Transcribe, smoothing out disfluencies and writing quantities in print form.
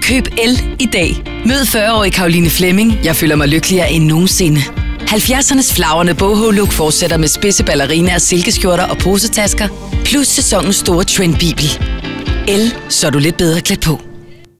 Køb el i dag. Mød 40-årige Caroline Fleming. Jeg føler mig lykkeligere end nogensinde. 70'ernes flagrende boho-look fortsætter med spidse balleriner, silkeskjorter og posetasker. Plus sæsonens store trendbibel. El, så er du lidt bedre klædt på.